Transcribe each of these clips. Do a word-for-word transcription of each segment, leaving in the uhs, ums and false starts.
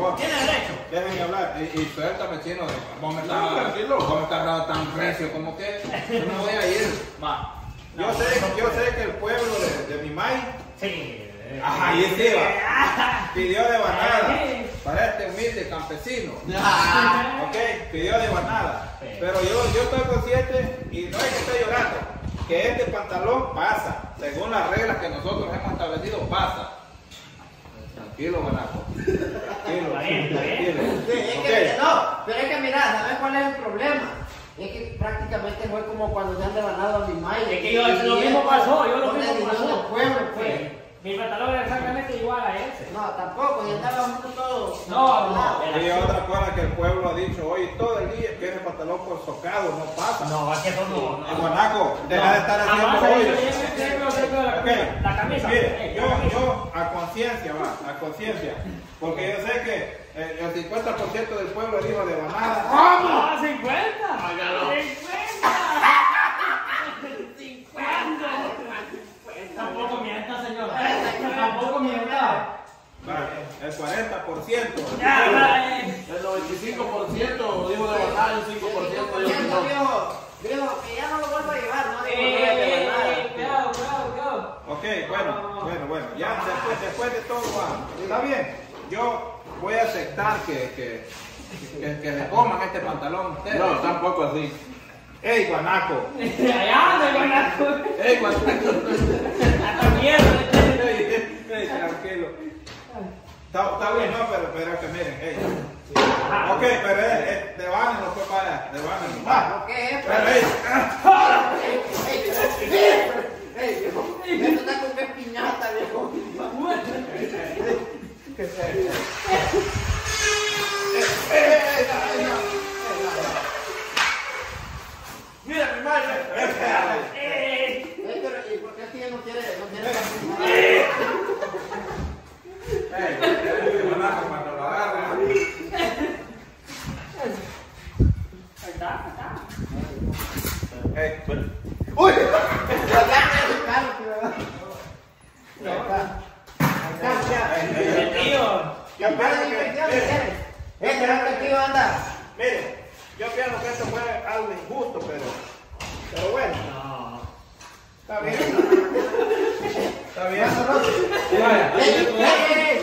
favor. Tiene derecho. Déjenme hablar. Y, y suéltame, chino. Vos me estás, vos me estás dando tan recio como que yo no voy a ir. Va. Yo sé, yo sé que el pueblo de, de mi maíz. Sí. Ajá, ahí sí va. Pidió de banada para este humilde campesino. Ok, pidió de banada. Pero yo, yo estoy consciente y no es que esté llorando, que este pantalón pasa. Según las reglas que nosotros hemos establecido, pasa. Tranquilo, Guanaco. Tranquilo. Está bien, está bien. Tranquilo. Sí, es que, no, pero es que mira, ¿sabes cuál es el problema? Es que prácticamente fue como cuando se han devanado a mi maíz. Es que yo, lo mismo pasó, yo lo mismo pasó. del pueblo, pues. Sí. Mi pantalón era exactamente igual a ese. No, tampoco, y andábamos todos. No, no. Y otra cosa que el pueblo ha dicho hoy todo el día, que ese pantalón por socado no pasa. No, es que eso no. En Guanaco, deja No, de estar jamás haciendo he hoy. hecho eso, siempre, siempre la camisa. Ok, La camisa. mire, eh, yo, la camisa. yo a conciencia va, a conciencia, porque yo sé que eh, el cincuenta por ciento del pueblo dijo de banada. ¡Ah, cincuenta! ¡cincuenta! Tampoco mienta, señor. Tampoco mienta. Va, el cuarenta por ciento. Ya, ya, El noventa y cinco por ciento dijo de banada y el cinco por ciento dijo que no. Viejo, viejo, que ya no lo vuelvo a llevar, no digo Eh, que voy a eh, devanar. eh, cuidado, cuidado, cuidado. Ok, bueno, bueno, bueno, ya después, después de todo va. Está bien, yo voy a aceptar que, que, que, que se coman este pantalón ustedes. No, tampoco así. ¡Ey, Guanaco! Allá, de Guanaco. ¡Ey, Guanaco! Hasta mierda. ¡Ey, ey, tranquilo! Está, está bien, no, pero, pero que miren, ey. Ok, pero es, es, de Vane no fue para, de Vane no va. ¿Lo que es? Pero ey, Ey, viejo, esto está con qué piñata, viejo. mira mi madre. Eh, Ey, pero ¿y por qué aquí no quiere, no quiere Ey, Guanaco, cuando lo agarre. ahí está, ahí está. Ey, ¡Uy! Ya, ya, claro, tío. Ya está. Ya, ya. El tío. yo Para pienso de que, inversión, mire, ¿quieres? Este es el tío anda. mire, yo pienso que esto fue algo injusto, pero, pero bueno, No. está bien. Está bien. Ey, ey, ey.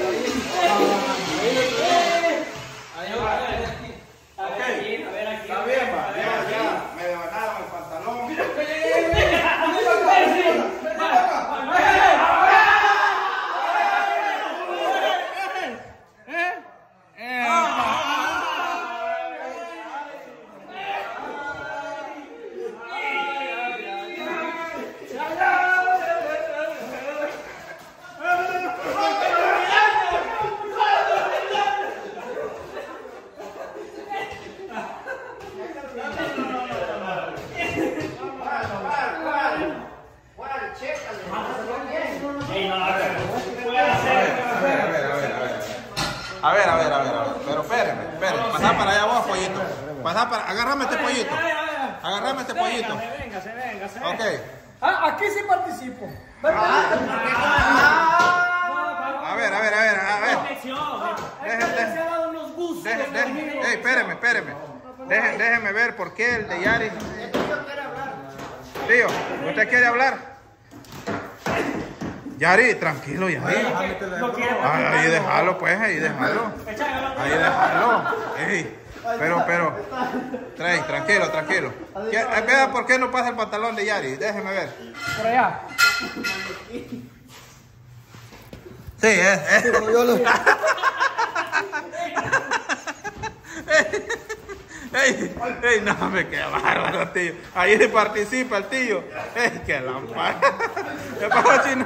Ok, A ver aquí, a ver aquí. está bien, va. Ya, ya, me devanaron el pantalón. Ey, no, a ver, puede hacer. A ver, a ver, a ver, a ver. A ver, a ver, a ver, a ver. Pero espérenme, espérenme. Pasá para allá vos, pollito. Pasá para. Agárrame este pollito. Agárrame este pollito. Venga, se venga, se venga. Ok. Ah, aquí sí participo. A ver, a ver, a ver, a ver. Dejen, Se dejen, ha dado unos gustos. dejen, dejen. Ey, espérenme, espérenme. Dejen, déjenme ver por qué el de Yari. Tío, ¿usted quiere hablar? Yari, tranquilo, Yari. No quiero. Ay, ahí déjalo, pues, ahí déjalo. Ahí déjalo. Ey, pero, pero. Trae, tranquilo, tranquilo. ¿Qué- eh, Vea por qué no pasa el pantalón de Yari. Déjeme ver. Por allá. Sí, es. es. Ey, ey, no me qué bárbaro, tío. Ahí se participa el tío. Ey, qué lámpara. ¿Qué pasó, chino?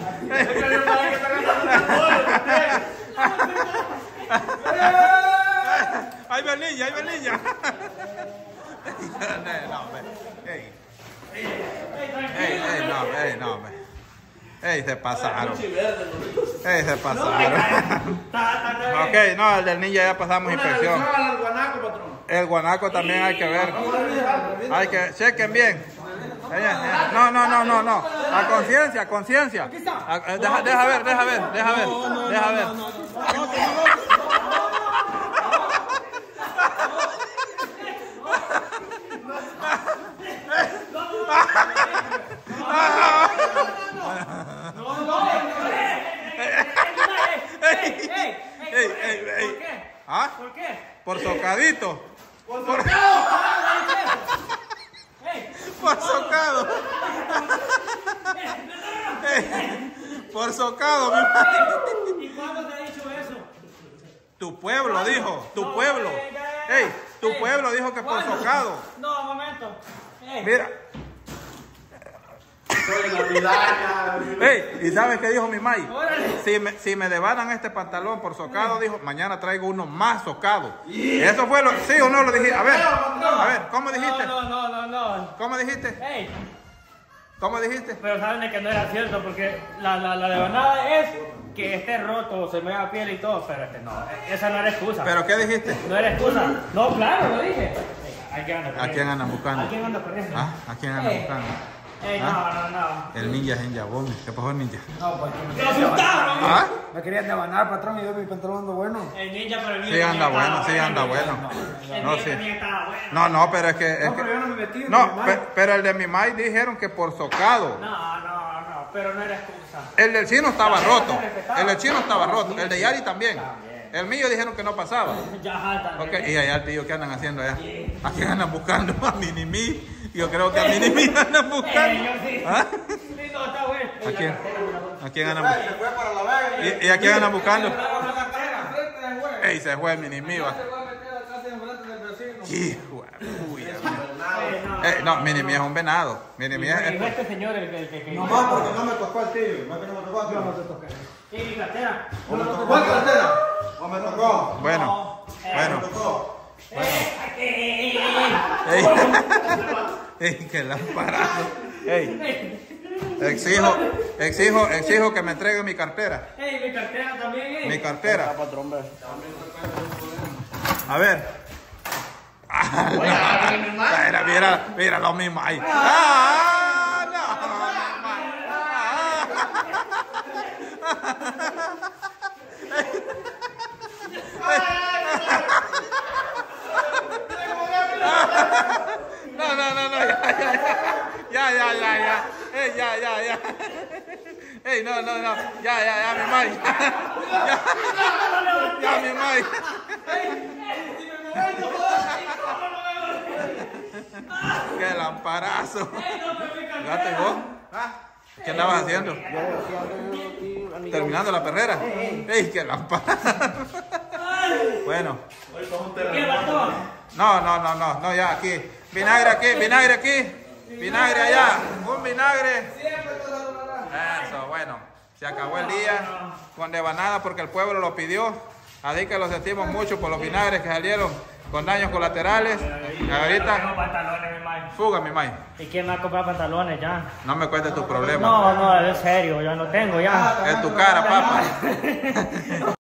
Ahí va el niño, ahí va el niño. No, hombre. Ey. Ey, ey, no, ey, no, hombre. Ey, se pasaron. Ey, se pasaron. Ok, no, el del ninja ya pasamos inspección. al guanaco, patrón. El guanaco también hay que ver. Hay que, chequen bien. No, no, no, no, no. A conciencia, a conciencia. A- Deja, deja ver, deja ver, deja ver, deja ver. ¡Ey, ey, Ey, ey, ey. ¿Por qué? ¿Ah? ¿Por qué? Por socadito. ¡Por socado! ¡Ey! Por socado. Ey, por socado, mi madre. ¿Y cuándo te ha dicho eso? Tu pueblo dijo, tu No, pueblo. eh, ya, ya, ya. Ey, tu Ey, pueblo dijo que por ¿cuándo? socado. No, un momento. Ey. Mira. Soy la vidana. Ey, ¿y sabes qué dijo mi mai? Órale. Si me, si me debanan este pantalón por socado, dijo, mañana traigo uno más socado. Eso fue lo, sí o no lo dijiste. A ver, a ver, ¿cómo dijiste? No, no, no, no, no. ¿Cómo dijiste? Ey, ¿Cómo dijiste? pero saben de que no era cierto porque la, la, la devanada es que esté roto, se me da piel y todo, pero este no, esa no era excusa. ¿Pero qué dijiste? No era excusa. No, claro, lo dije. Ey, ¿a quién anda ¿A corriendo? quién andan buscando? ¿A quién anda corriendo? ¿Ah? ¿A quién andan Ey, buscando? Ey, no, ¿Ah? no, no. El ninja es en Yabón. ¿Qué pasó, ninja? No, pues. ¡Te asustaron! ¿Ah? Me querían devanar, patrón, y yo mi pantalón ando bueno. El ninja, pero el mío Sí también anda estaba bueno, sí anda bueno. El No, mío sí. también estaba bueno. No, no, pero es que... es No, que- pero yo no me metí. no, pe- pero el de mi mai dijeron que por socado. No, no, no, pero no era excusa. El del chino estaba Ya, roto. ya se respetaba. El del chino estaba roto. El de Yari también. También. El mío dijeron que no pasaba. Ya jalta. Ok, y allá el tío, ¿qué andan haciendo allá? ¿A quién andan buscando? A Minimi. Yo creo que a Minimi andan Eh, buscando. yo sí. ¿Ah? Sí, no, está bueno. ¿A Ey, quién? la cartera, me la voy. ¿A quién andan buscando? Se fue para la Vega. ¿Y, y a quién andan buscando? La cartera, frente del juez. Ey, se fue Minimi, va. Se fue a meter atrás en frente del vecino. Hijo de puya. Eh, no, Eh, no, Minimi es un venado. Minimi es... Y fue este señor el que... el que- que- No más porque no me tocó el tío, no es que no me tocó a ti. No te toqué. Sí, mi cartera. ¿O me tocó el cartera? ¿O me tocó? Bueno, No, eh, bueno. ¿Me tocó? eh, eh, eh, Ey, ey, que lámparazo. Ey, eh. exijo, exijo, exijo que me entreguen mi cartera. Ey, mi cartera también, eh. Mi cartera. A ver. Ah, no. Mira, mira, mira lo mismo ahí. Ah, no, no, no, no, no, ya, ya, ya, ya, ya, ya, ey, ya, ya, ya, ey, no, no, no, ya, ya, ya, mi mai, ya, ya, mi mai. Qué lamparazo. ¿Gato y vos? ¿Qué andabas haciendo? Terminando la perrera. ¡Ey, qué lamparazo! Bueno. ¿Qué pasó? No, no, no, no, no, ya aquí. Vinagre aquí, vinagre aquí. Vinagre allá. Un vinagre. Eso, bueno. Se acabó el día con devanada porque el pueblo lo pidió. Así que lo sentimos mucho por los vinagres que salieron con daños colaterales. Y Tengo ahorita, pantalones, mi mae. fuga, mi mai. ¿Y quién me va a comprar pantalones ya? No me cuentes tus problemas. No, no, es serio, ya no tengo ya. Es tu cara, papá.